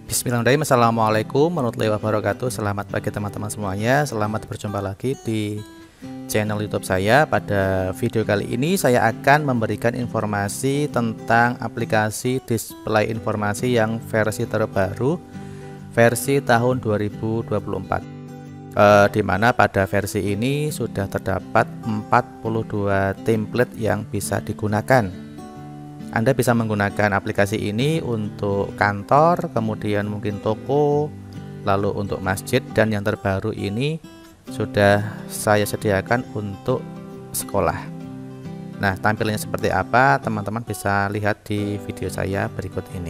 Bismillahirrahmanirrahim. Assalamualaikum warahmatullahi wabarakatuh. Selamat pagi teman-teman semuanya. Selamat berjumpa lagi di channel YouTube saya. Pada video kali ini saya akan memberikan informasi tentang aplikasi display informasi yang versi terbaru, versi tahun 2024. Di mana pada versi ini sudah terdapat 42 template yang bisa digunakan. Anda bisa menggunakan aplikasi ini untuk kantor, kemudian mungkin toko, lalu untuk masjid, dan yang terbaru ini sudah saya sediakan untuk sekolah. Nah, tampilannya seperti apa teman-teman bisa lihat di video saya berikut ini.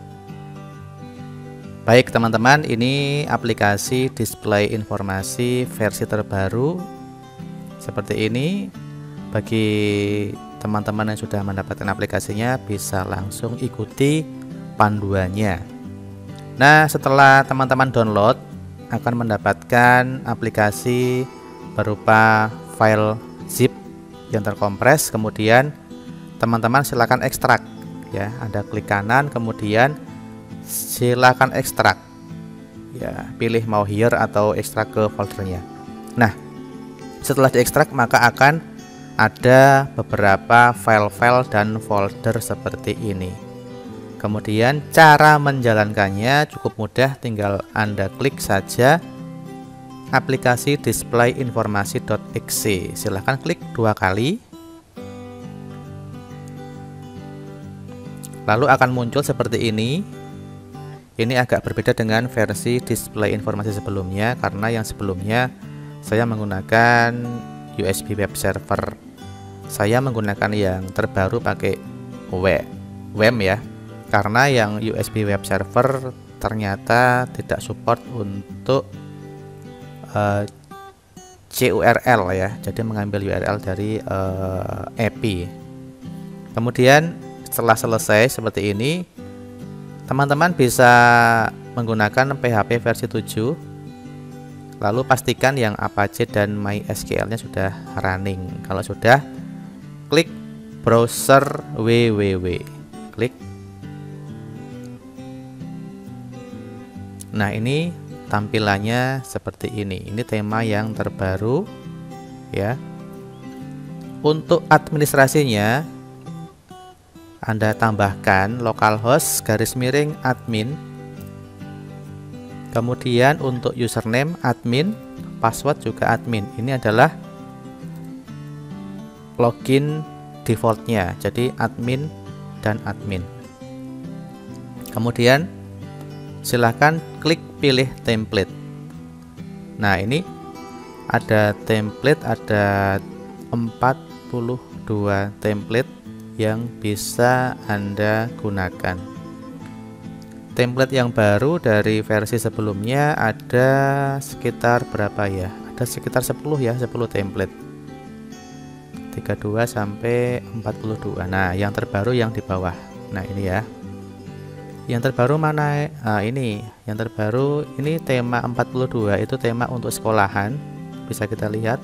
Baik teman-teman, ini aplikasi display informasi versi terbaru seperti ini. Bagi teman-teman yang sudah mendapatkan aplikasinya bisa langsung ikuti panduannya. Nah, setelah teman-teman download akan mendapatkan aplikasi berupa file zip yang terkompres. Kemudian teman-teman silakan ekstrak ya. Anda klik kanan, kemudian silakan ekstrak ya, pilih mau here atau ekstrak ke foldernya. Nah, setelah diekstrak maka akan ada beberapa file-file dan folder seperti ini. Kemudian cara menjalankannya cukup mudah, tinggal Anda klik saja aplikasi display informasi.exe. Silahkan klik 2 kali. Lalu akan muncul seperti ini. Ini agak berbeda dengan versi display informasi sebelumnya, karena yang sebelumnya saya menggunakan USB web server. Saya menggunakan yang terbaru pakai WEM ya, karena yang USB web server ternyata tidak support untuk CURL ya, jadi mengambil URL dari API. Kemudian setelah selesai seperti ini, teman-teman bisa menggunakan PHP versi 7. Lalu pastikan yang Apache dan MySQL-nya sudah running. Kalau sudah, klik browser www. Klik. Nah, ini tampilannya seperti ini. Ini tema yang terbaru ya. Untuk administrasinya Anda tambahkan localhost /admin. Kemudian untuk username admin, password juga admin. Ini adalah login defaultnya, jadi admin dan admin. Kemudian silahkan klik pilih template. Nah, ini ada template, ada 42 template yang bisa Anda gunakan. Template yang baru dari versi sebelumnya ada sekitar berapa ya? Ada sekitar 10 ya, 10 template. 32 sampai 42. Nah, yang terbaru yang di bawah. Nah, ini ya. Yang terbaru mana? Nah, ini. Yang terbaru ini tema 42, itu tema untuk sekolahan. Bisa kita lihat.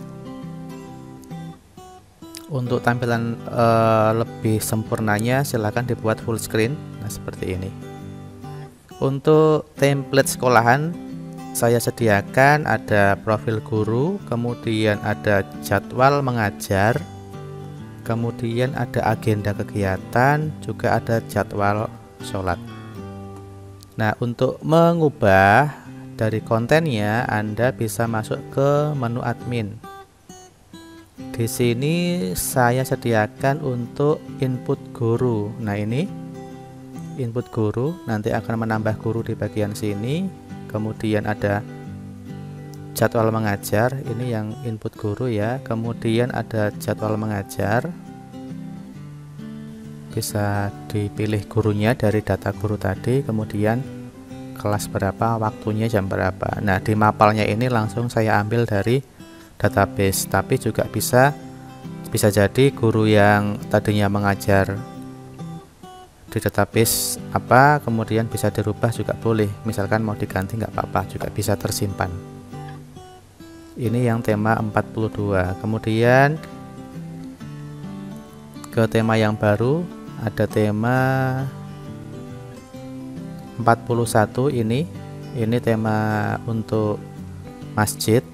Untuk tampilan lebih sempurnanya silahkan dibuat full screen. Nah, seperti ini. Untuk template sekolahan saya sediakan ada profil guru, kemudian ada jadwal mengajar, kemudian ada agenda kegiatan, juga ada jadwal sholat. Nah, untuk mengubah dari kontennya Anda bisa masuk ke menu admin. Di sini saya sediakan untuk input guru. Nah, ini input guru, nanti akan menambah guru di bagian sini. Kemudian ada jadwal mengajar, ini yang input guru ya. Kemudian ada jadwal mengajar, bisa dipilih gurunya dari data guru tadi, kemudian kelas berapa, waktunya jam berapa. Nah, di mapalnya ini langsung saya ambil dari database, tapi juga bisa jadi guru yang tadinya mengajar di database apa, kemudian bisa dirubah juga boleh, misalkan mau diganti nggak apa-apa, juga bisa tersimpan. Ini yang tema 42. Kemudian ke tema yang baru, ada tema 41 ini tema untuk masjid.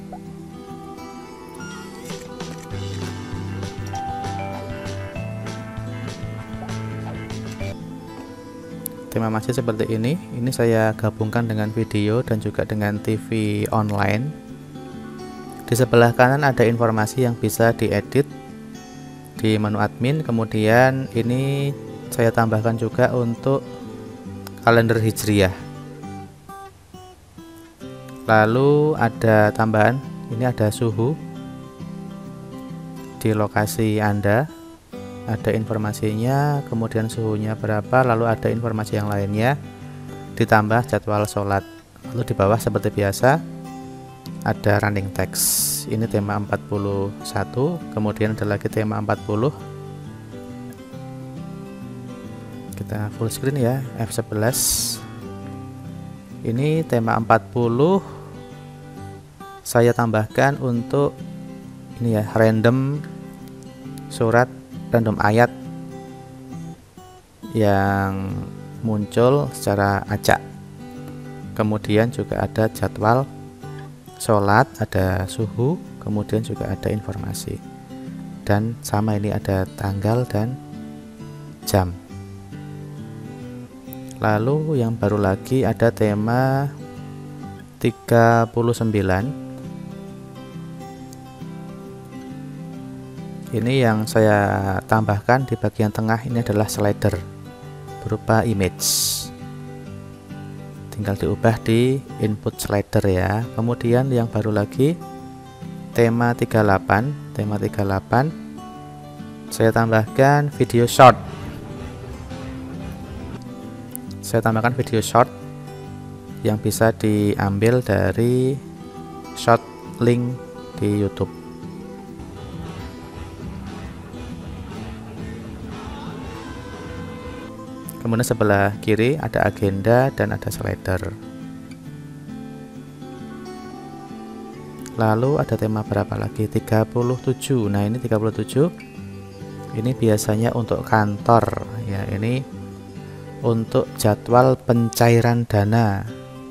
Tema masjid seperti ini saya gabungkan dengan video dan juga dengan TV online. Di sebelah kanan ada informasi yang bisa diedit di menu admin. Kemudian ini saya tambahkan juga untuk kalender hijriah. Lalu ada tambahan, ini ada suhu di lokasi Anda, ada informasinya, kemudian suhunya berapa, lalu ada informasi yang lainnya, ditambah jadwal sholat. Lalu di bawah seperti biasa ada running text. Ini tema 41, kemudian ada lagi tema 40. Kita full screen ya, F11. Ini tema 40 saya tambahkan untuk ini ya, random surat, random ayat yang muncul secara acak. Kemudian juga ada jadwal sholat, ada suhu, kemudian juga ada informasi, dan sama ini ada tanggal dan jam. Lalu yang baru lagi ada tema 39. Ini yang saya tambahkan di bagian tengah, ini adalah slider berupa image. Tinggal diubah di input slider ya. Kemudian yang baru lagi tema 38. Tema 38 saya tambahkan video short. Saya tambahkan video short yang bisa diambil dari short link di YouTube. Kemudian sebelah kiri ada agenda dan ada slider. Lalu ada tema berapa lagi? 37. Nah, ini 37. Ini biasanya untuk kantor ya. Ini untuk jadwal pencairan dana.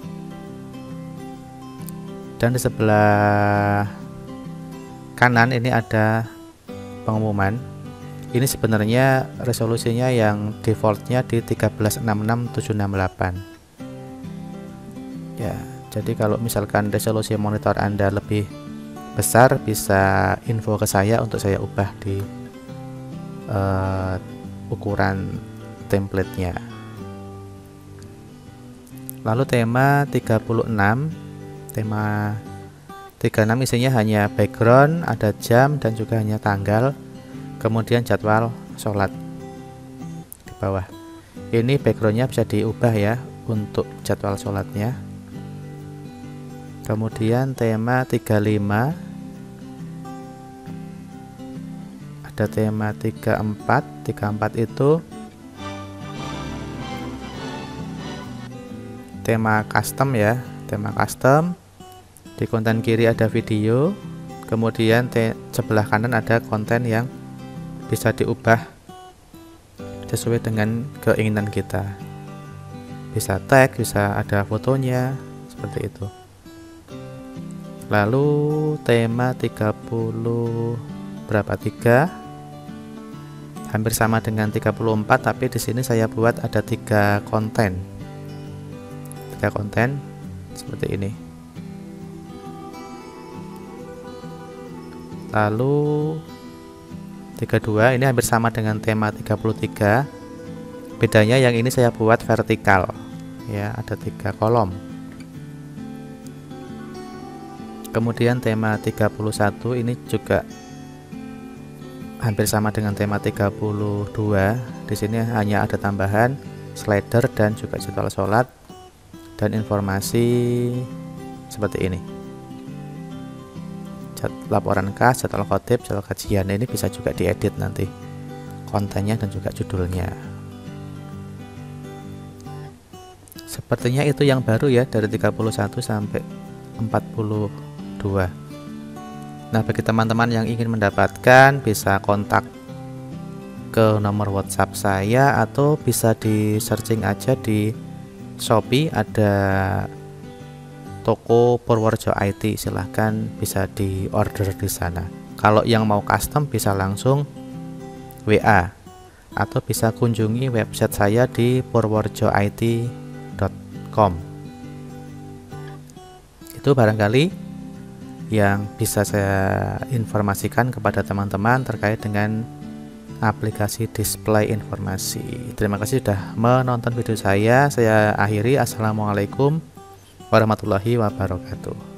Dan di sebelah kanan ini ada pengumuman. Ini sebenarnya resolusinya yang defaultnya di 1366/768 ya. Jadi kalau misalkan resolusi monitor Anda lebih besar, bisa info ke saya untuk saya ubah di ukuran templatenya. Lalu tema 36. Tema 36 isinya hanya background, ada jam dan juga hanya tanggal, kemudian jadwal sholat di bawah. Ini backgroundnya bisa diubah ya untuk jadwal sholatnya. Kemudian tema 35, ada tema 34. 34 itu tema custom ya, tema custom. Di konten kiri ada video, kemudian sebelah kanan ada konten yang bisa diubah sesuai dengan keinginan kita. Bisa tag, bisa ada fotonya, seperti itu. Lalu tema 30 berapa? 3. Hampir sama dengan 34, tapi di sini saya buat ada 3 konten. 3 konten seperti ini. Lalu 32 ini hampir sama dengan tema 33. Bedanya yang ini saya buat vertikal ya, ada 3 kolom. Kemudian tema 31 ini juga hampir sama dengan tema 32. Di sini hanya ada tambahan slider dan juga jadwal sholat dan informasi seperti ini. Laporan kas, jadwal khotib, jadwal kajian. Ini bisa juga diedit nanti kontennya dan juga judulnya. Sepertinya itu yang baru ya, dari 31 sampai 42. Nah, bagi teman-teman yang ingin mendapatkan, bisa kontak ke nomor WhatsApp saya atau bisa di searching aja di Shopee ada toko Purworejo IT, silahkan bisa di order di sana. Kalau yang mau custom bisa langsung WA atau bisa kunjungi website saya di purworejoit.com. Itu barangkali yang bisa saya informasikan kepada teman-teman terkait dengan aplikasi display informasi. Terima kasih sudah menonton video saya. Saya akhiri. Assalamualaikum warahmatullahi wabarakatuh.